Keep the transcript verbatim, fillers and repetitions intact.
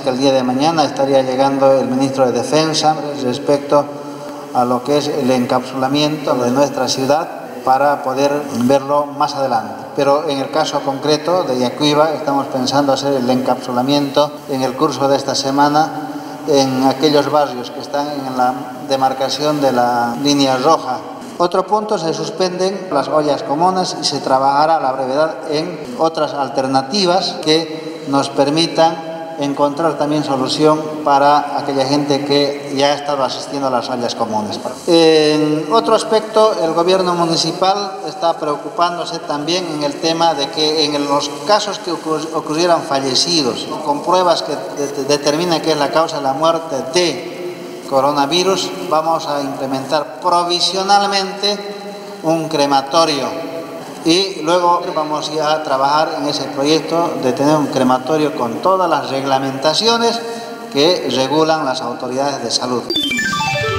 que el día de mañana estaría llegando el ministro de Defensa respecto a lo que es el encapsulamiento de nuestra ciudad para poder verlo más adelante. Pero en el caso concreto de Yacuiba estamos pensando hacer el encapsulamiento en el curso de esta semana en aquellos barrios que están en la demarcación de la línea roja. Otro punto, se suspenden las ollas comunes y se trabajará a la brevedad en otras alternativas que nos permitan encontrar también solución para aquella gente que ya ha estado asistiendo a las ollas comunes. En otro aspecto, el gobierno municipal está preocupándose también en el tema de que en los casos que ocurrieran fallecidos, con pruebas que de determinen que es la causa de la muerte de coronavirus, vamos a implementar provisionalmente un crematorio. Y luego vamos ya a trabajar en ese proyecto de tener un crematorio con todas las reglamentaciones que regulan las autoridades de salud.